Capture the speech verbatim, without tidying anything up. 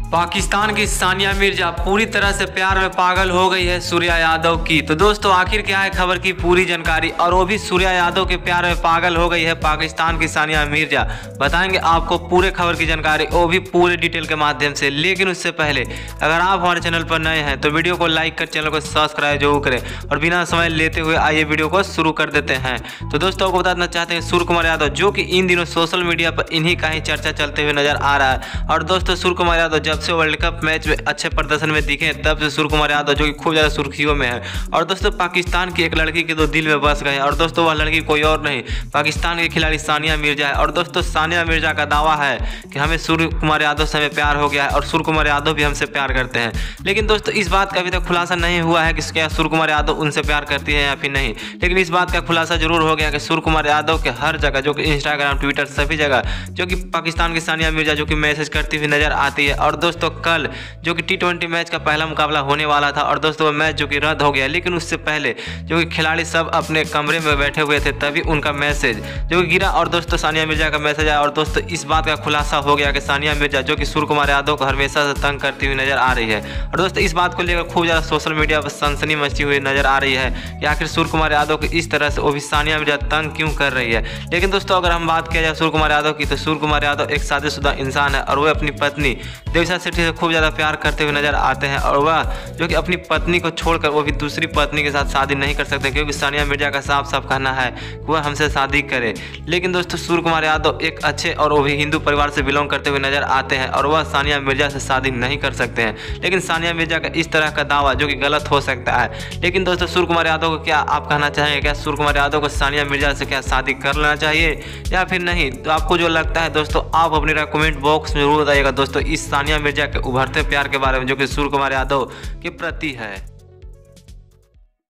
पाकिस्तान की सानिया मिर्जा पूरी तरह से प्यार में पागल हो गई है सूर्या यादव की। तो दोस्तों आखिर क्या है खबर की पूरी जानकारी, और वो भी सूर्या यादव के प्यार में पागल हो गई है पाकिस्तान की सानिया मिर्जा। बताएंगे आपको पूरे खबर की जानकारी, वो भी पूरे डिटेल के माध्यम से। लेकिन उससे पहले अगर आप हमारे चैनल पर नए हैं तो वीडियो को लाइक कर चैनल को सब्सक्राइब जरूर करें, और बिना समय लेते हुए आइए वीडियो को शुरू कर देते हैं। तो दोस्तों आपको बताना चाहते हैं सूर्य कुमार यादव, जो कि इन दिनों सोशल मीडिया पर इन्हीं का ही चर्चा चलते हुए नजर आ रहा है। और दोस्तों सूर्य कुमार यादव जब से वर्ल्ड कप मैच में अच्छे प्रदर्शन में दिखे तब से सूर्य कुमार यादव जो कि खूब ज़्यादा सुर्खियों में है। और दोस्तों पाकिस्तान की एक लड़की के तो दिल में बस गए हैं, और दोस्तों वह लड़की कोई और नहीं पाकिस्तान की खिलाड़ी सानिया मिर्जा है। और दोस्तों सानिया मिर्जा का दावा है कि हमें सूर्य कुमार यादव से हमें प्यार हो गया है, और सूर्य कुमार यादव भी हमसे प्यार करते हैं। लेकिन दोस्तों इस बात का अभी तक खुलासा नहीं हुआ है कि क्या सूर्य कुमार यादव उनसे प्यार करती है या फिर नहीं। लेकिन इस बात का खुलासा जरूर हो गया कि सूर्य कुमार यादव के हर जगह, जो कि इंस्टाग्राम ट्विटर सभी जगह, जो कि पाकिस्तान की सानिया मिर्जा जो कि मैसेज करती हुई नजर आती है। और दोस्तों कल जो कि टी ट्वेंटी मैच का पहला मुकाबला होने वाला था, और दोस्तों मैच जो कि रद्द हो गया। लेकिन उससे पहले जो कि खिलाड़ी सब अपने कमरे में बैठे हुए थे तभी उनका मैसेज जो कि गिरा, और दोस्तों सानिया मिर्जा का मैसेज आया। और दोस्तों इस बात का खुलासा हो गया कि सानिया मिर्जा जो कि सूर्य कुमार यादव को हमेशा से तंग करती हुई नजर आ रही है। और दोस्तों इस बात को लेकर खूब ज़्यादा सोशल मीडिया पर सनसनी मची हुई नजर आ रही है कि आखिर सूर्य कुमार यादव को इस तरह से वो भी सानिया मिर्जा तंग क्यों कर रही है। लेकिन दोस्तों अगर हम बात किया जाए सूर्य कुमार यादव की, तो सूर्य कुमार यादव एक शादीशुदा इंसान है, और वह अपनी पत्नी देविका सेठी से खूब ज़्यादा प्यार करते हुए नजर आते हैं। और वह जो कि अपनी पत्नी को छोड़कर वो भी दूसरी पत्नी के साथ शादी नहीं कर सकते, क्योंकि सानिया मिर्जा का साफ साफ कहना है कि वह हमसे शादी करे। लेकिन दोस्तों सूर्य कुमार यादव एक अच्छे और वो भी हिंदू परिवार से बिलोंग करते हुए नजर आते हैं, और वह सानिया मिर्जा से शादी नहीं कर सकते हैं। लेकिन सानिया मिर्जा का इस तरह का दावा जो कि गलत हो सकता है। लेकिन दोस्तों सूर्य कुमार यादव को क्या आप कहना चाहेंगे, क्या सूर्य कुमार यादव को सानिया मिर्जा से क्या शादी कर लेना चाहिए या फिर नहीं? तो आपको जो लगता है दोस्तों आप अपनी राय कमेंट बॉक्स में जरूर बताइएगा दोस्तों इस सानिया मिर्जा के उभरते प्यार के बारे में जो कि सूर्य कुमार यादव के प्रति है।